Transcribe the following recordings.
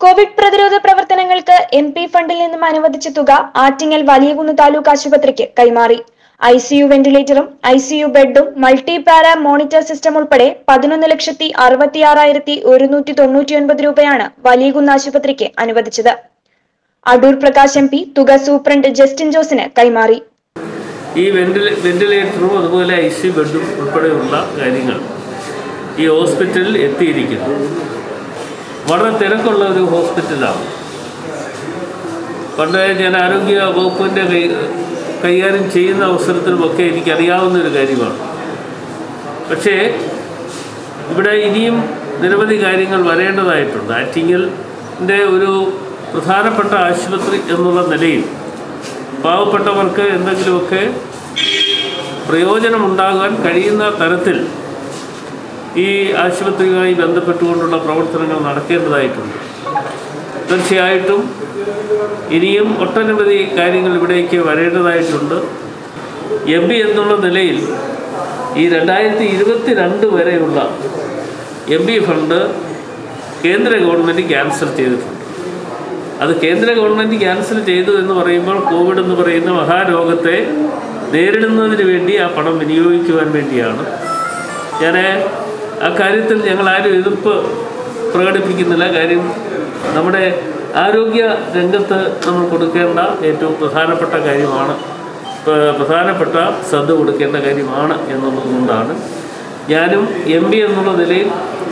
Covid പ്രതിരോധ പ്രവർത്തനങ്ങൾക്ക് MP ഫണ്ടിൽ നിന്നും അനുവദിച്ച തുക ആറ്റിങ്ങൽ വലിയകുന്ന് താലൂക്ക് ആശുപത്രിക്ക് കൈമാറി. ICU വെന്റിലേറ്ററും ICU ബെഡും മൾട്ടി പാരാ മോണിറ്റർ സിസ്റ്റം ഉൾപ്പെടെ 11,66,199 രൂപയാണ് വലിയകുന്ന് ആശുപത്രിക്ക് അനുവദിച്ചത്. അടൂർ പ്രകാശ് MP തുക സൂപ്രണ്ട് ജസ്റ്റിൻ ജോസിന് കൈമാറി. ഈ വെന്റിലേറ്ററും അതുപോലെ ICU ബെഡും ഉൾപ്പെടെയുള്ള കാര്യങ്ങൾ ഈ ഹോസ്പിറ്റലിൽ എത്തിയിരിക്കുന്നു. വളരെ തിരക്കുള്ള ഒരു ഹോസ്പിറ്റലാണ്. പണ്ട് ഞാൻ ആരോഗ്യ വകുപ്പിൻ്റെ കൈകാര്യം ചെയ്യുന്ന അവസരത്തിലുമൊക്കെ എനിക്കറിയാവുന്ന ഒരു കാര്യമാണ്. പക്ഷേ ഇവിടെ ഇനിയും നിരവധി കാര്യങ്ങൾ വരേണ്ടതായിട്ടുണ്ട്. ആറ്റിങ്ങലിൻ്റെ ഒരു പ്രധാനപ്പെട്ട ആശുപത്രി എന്നുള്ള നിലയിൽ പാവപ്പെട്ടവർക്ക് എന്തെങ്കിലുമൊക്കെ പ്രയോജനമുണ്ടാകാൻ കഴിയുന്ന തരത്തിൽ ഈ ആശുപത്രിയുമായി ബന്ധപ്പെട്ടുകൊണ്ടുള്ള പ്രവർത്തനങ്ങൾ നടക്കേണ്ടതായിട്ടുണ്ട്. തീർച്ചയായിട്ടും ഇനിയും ഒട്ടനവധി കാര്യങ്ങൾ ഇവിടേക്ക് വരേണ്ടതായിട്ടുണ്ട്. MP എന്നുള്ള നിലയിൽ ഈ 2022 വരെയുള്ള MP ഫണ്ട് കേന്ദ്ര ഗവൺമെൻറ് ക്യാൻസൽ ചെയ്തിട്ടുണ്ട്. അത് കേന്ദ്ര ഗവൺമെൻറ് ക്യാൻസൽ ചെയ്തു എന്ന് പറയുമ്പോൾ കോവിഡ് എന്ന് പറയുന്ന മഹാരോഗത്തെ നേരിടുന്നതിന് വേണ്ടി ആ പണം വിനിയോഗിക്കുവാൻ വേണ്ടിയാണ്. ഞാൻ ആ കാര്യത്തിൽ ഞങ്ങളാരും എതിർപ്പ് പ്രകടിപ്പിക്കുന്നില്ല. കാര്യം നമ്മുടെ ആരോഗ്യ രംഗത്ത് നമ്മൾ കൊടുക്കേണ്ട ഏറ്റവും പ്രധാനപ്പെട്ട കാര്യമാണ്, പ്രധാനപ്പെട്ട ശ്രദ്ധ കൊടുക്കേണ്ട കാര്യമാണ് എന്നുള്ളത് കൊണ്ടാണ് ഞാനും MP എന്നുള്ള നിലയിൽ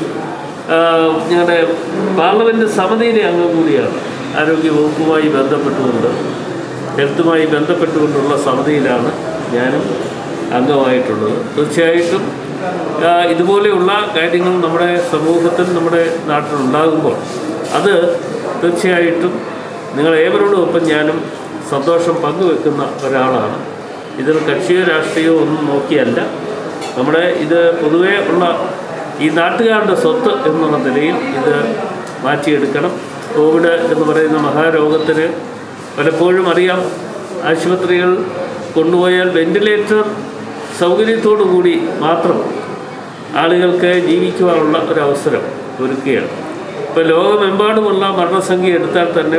ഞങ്ങളുടെ പാർലമെൻറ്റ് സമിതിയിലെ അംഗം കൂടിയാണ്. ആരോഗ്യ വകുപ്പുമായി ബന്ധപ്പെട്ടുകൊണ്ട് ഹെൽത്തുമായി ബന്ധപ്പെട്ടുകൊണ്ടുള്ള സമിതിയിലാണ് ഞാനും അംഗമായിട്ടുള്ളത്. തീർച്ചയായിട്ടും ഇതുപോലെയുള്ള കാര്യങ്ങൾ നമ്മുടെ സമൂഹത്തിൽ നമ്മുടെ നാട്ടിലുണ്ടാകുമ്പോൾ അത് തീർച്ചയായിട്ടും നിങ്ങളേവരോടും ഒപ്പം ഞാനും സന്തോഷം പങ്കുവെക്കുന്ന ഒരാളാണ്. ഇതിൽ കക്ഷിയോ രാഷ്ട്രീയമോ ഒന്നും നോക്കിയല്ല. നമ്മുടെ ഇത് പൊതുവേ ഉള്ള ഈ നാട്ടുകാരുടെ സ്വത്ത് എന്നുള്ള നിലയിൽ ഇത് മാറ്റിയെടുക്കണം. കോവിഡ് എന്ന് പറയുന്ന മഹാരോഗത്തിന് പലപ്പോഴും അറിയാം, ആശുപത്രികൾ കൊണ്ടുപോയാൽ വെന്റിലേറ്റർ സൗകര്യത്തോടു കൂടി മാത്രം ആളുകൾക്ക് ജീവിക്കുവാനുള്ള ഒരവസരം ഒരുക്കുകയാണ്. ഇപ്പോൾ ലോകമെമ്പാടുമുള്ള മരണസംഖ്യ എടുത്താൽ തന്നെ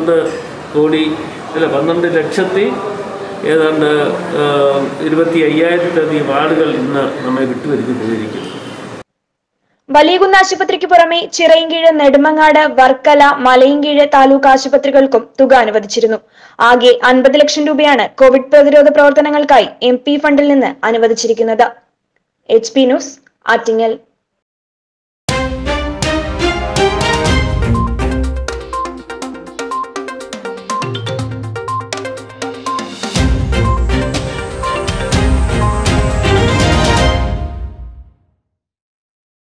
12 ലക്ഷത്തി ഏതാണ്ട് 25,000-ലധികം ആളുകൾ ഇന്ന് നമ്മെ വിട്ടുപിരിഞ്ഞു പോയിരിക്കുന്നു. വലിയകുന്ന് ആശുപത്രിക്ക് പുറമെ ചിറയിൻകീഴ്, നെടുമങ്ങാട്, വർക്കല, മലയിൻകീഴ് താലൂക്ക് ആശുപത്രികൾക്കും തുക അനുവദിച്ചിരുന്നു. ആകെ 50 ലക്ഷം രൂപയാണ് കോവിഡ് പ്രതിരോധ പ്രവർത്തനങ്ങൾക്കായി MP ഫണ്ടിൽ നിന്ന് അനുവദിച്ചിരിക്കുന്നത്. HP news, Attingal.